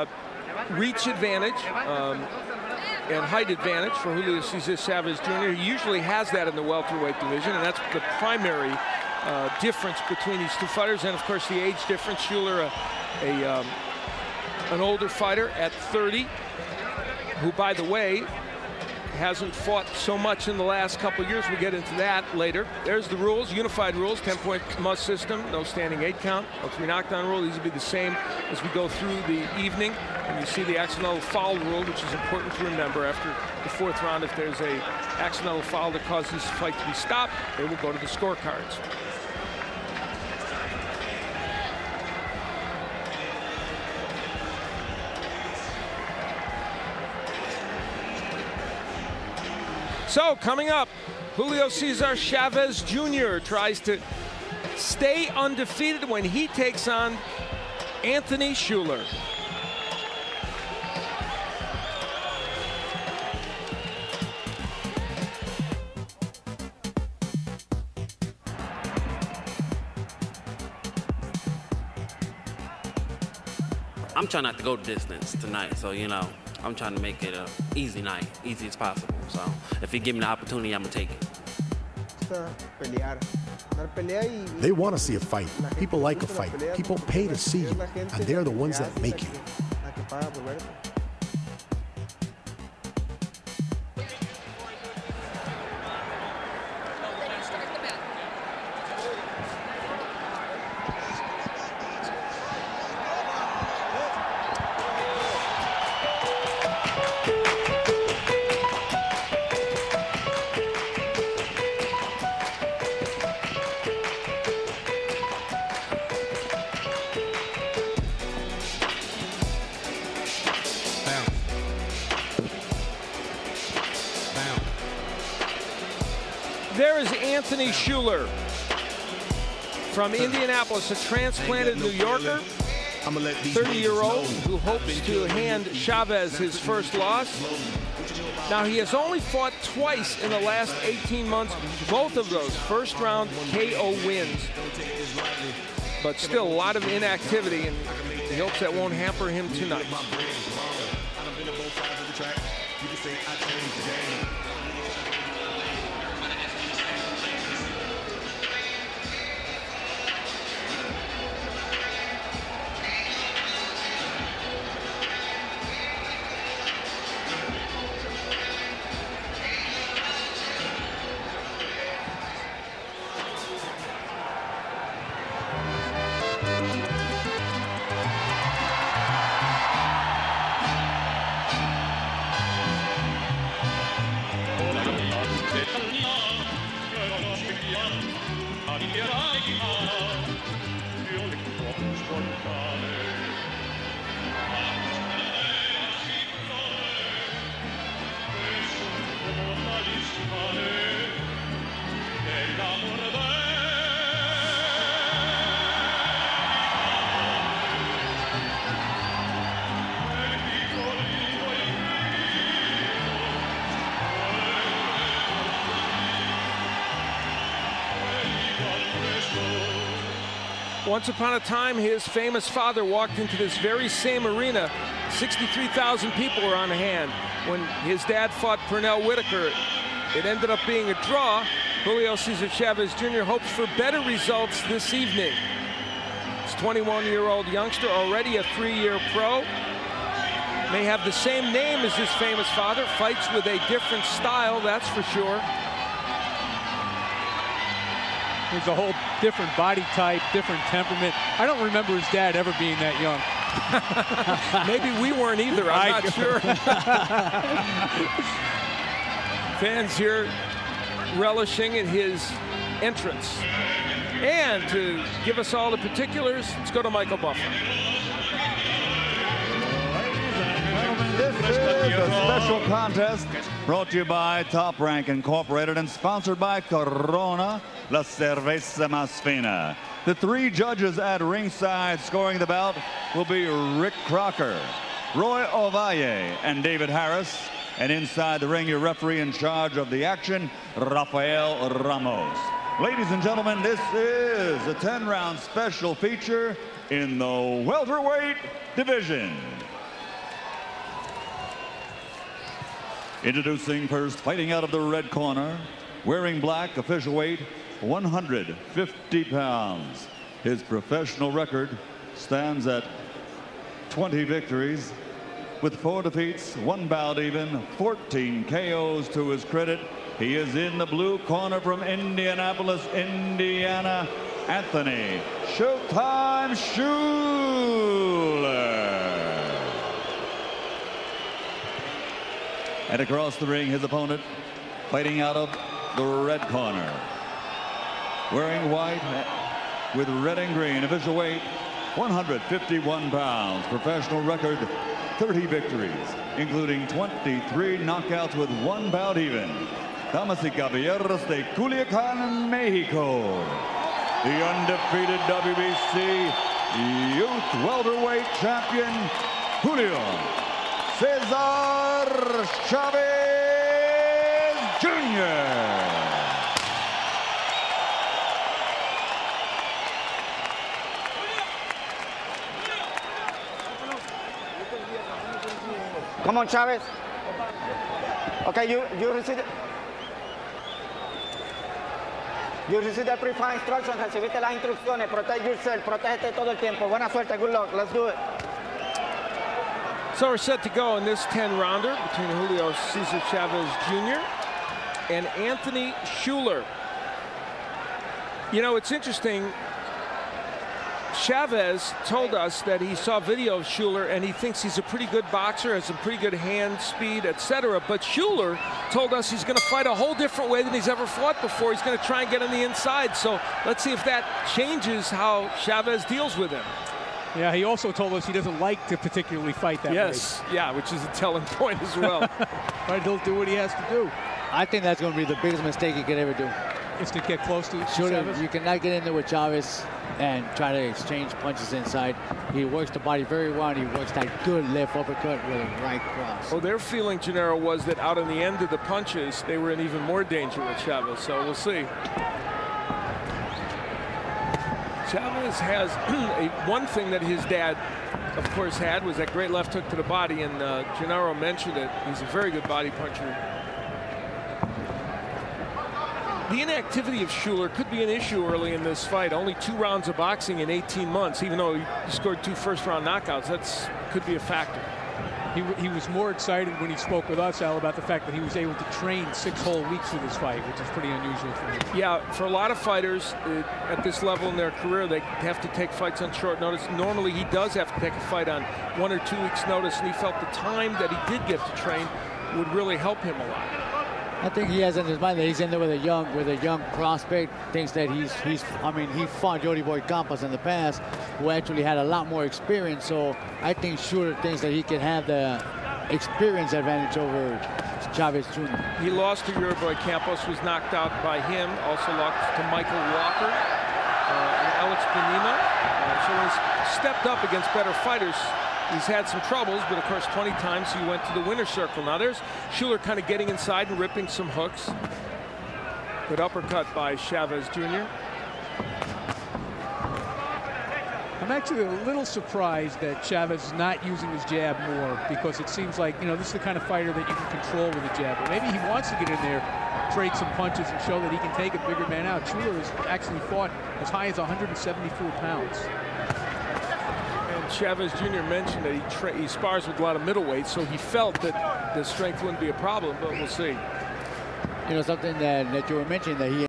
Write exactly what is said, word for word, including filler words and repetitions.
reach advantage um, and height advantage for Julio Cesar Chavez Junior He usually has that in the welterweight division, and that's the primary uh, difference between these two fighters. And of course, the age difference. Schuler, a, a um, an older fighter at thirty, who, by the way, hasn't fought so much in the last couple of years. We'll get into that later. There's the rules, unified rules, ten-point must system, no standing eight count, no three knockdown rule. These will be the same as we go through the evening. And you see the accidental foul rule, which is important to remember. After the fourth round, if there's a accidental foul that causes the fight to be stopped, they will go to the scorecards. So coming up, Julio Cesar Chavez Junior tries to stay undefeated when he takes on Anthony Schuler. I'm trying not to go the distance tonight, so you know, I'm trying to make it an easy night, easy as possible. So if he give me the opportunity, I'm gonna take it. They want to see a fight. People like a fight. People pay to see you, and they're the ones that make you. There is Anthony Schuler from Indianapolis, a transplanted New Yorker, thirty-year-old who hopes to hand Chavez his first loss. Now, he has only fought twice in the last eighteen months, both of those first-round K O wins. But still a lot of inactivity, and he hopes that won't hamper him tonight. Once upon a time, his famous father walked into this very same arena. sixty-three thousand people were on hand. When his dad fought Pernell Whitaker, it ended up being a draw. Julio Cesar Chavez Junior hopes for better results this evening. This twenty-one-year-old youngster, already a three-year pro, may have the same name as his famous father, fights with a different style, that's for sure. He's a whole different body type, different temperament. I don't remember his dad ever being that young. Maybe we weren't either, I'm not sure. Fans here relishing in his entrance. And to give us all the particulars, let's go to Michael Buffer. This is a special contest brought to you by Top Rank Incorporated and sponsored by Corona, La Cerveza Más Fina. The three judges at ringside scoring the bout will be Rick Crocker, Roy Ovalle, and David Harris. And inside the ring, your referee in charge of the action, Rafael Ramos. Ladies and gentlemen, this is a ten round special feature in the welterweight division. Introducing first, fighting out of the red corner, wearing black, official weight, one hundred fifty pounds. His professional record stands at twenty victories with four defeats, one bout even, fourteen K Os to his credit. He is in the blue corner from Indianapolis, Indiana, Anthony Showtime Schuler. And across the ring, his opponent, fighting out of the red corner, wearing white with red and green, official weight, one hundred fifty-one pounds, professional record, thirty victories, including twenty-three knockouts with one bout even. Damas y caballeros de Culiacan, Mexico, the undefeated W B C Youth Welterweight Champion, Julio Cesar Chavez Junior Come on, Chavez. Okay, you, you received it. You received the pre-fight instructions. Recibiste las instrucciones. Protect yourself. Protégete todo el tiempo. Buena suerte. Good luck. Let's do it. So we're set to go in this ten rounder between Julio Cesar Chavez Junior and Anthony Schuler. You know, it's interesting. Chavez told us that he saw video of Schuler and he thinks he's a pretty good boxer, has some pretty good hand speed, et cetera. But Schuler told us he's going to fight a whole different way than he's ever fought before. He's going to try and get on the inside. So let's see if that changes how Chavez deals with him. Yeah, he also told us he doesn't like to particularly fight that yes, way. Yes, yeah, which is a telling point as well. But he'll do what he has to do. I think that's going to be the biggest mistake he could ever do. Is to get close to Sure, Chavez? You cannot get in there with Chavez and try to exchange punches inside. He works the body very well, and he works that good left uppercut with a right cross. Well, their feeling, Gennaro, was that out on the end of the punches, they were in even more danger with Chavez, so we'll see. Chavez has a, one thing that his dad, of course, had was that great left hook to the body, and uh, Gennaro mentioned it. He's a very good body puncher. The inactivity of Schuler could be an issue early in this fight. Only two rounds of boxing in eighteen months, even though he scored two first-round knockouts. That's could be a factor. He, he was more excited when he spoke with us, Al, about the fact that he was able to train six whole weeks for this fight, which is pretty unusual for him. Yeah, for a lot of fighters uh, at this level in their career, they have to take fights on short notice. Normally, he does have to take a fight on one or two weeks' notice, and he felt the time that he did get to train would really help him a lot. I think he has in his mind that he's in there with a young, with a young prospect. Thinks that he's, he's. I mean, he fought Jody Boy Campos in the past, who actually had a lot more experience. So I think Schuler thinks that he can have the experience advantage over Chavez Junior He lost to Jody Boy Campos, was knocked out by him. Also lost to Michael Walker uh, and Alex Panima. Uh, so he's stepped up against better fighters. He's had some troubles, but of course twenty times he went to the winner's circle. Now there's Schuler kind of getting inside and ripping some hooks. Good uppercut by Chavez Junior I'm actually a little surprised that Chavez is not using his jab more, because it seems like, you know, this is the kind of fighter that you can control with a jab. But maybe he wants to get in there, trade some punches, and show that he can take a bigger man out. Schuler has actually fought as high as one hundred seventy-four pounds. Chavez Junior mentioned that he, tra he spars with a lot of middleweights, so he felt that the strength wouldn't be a problem, but we'll see. You know, something that, that you were mentioning, that he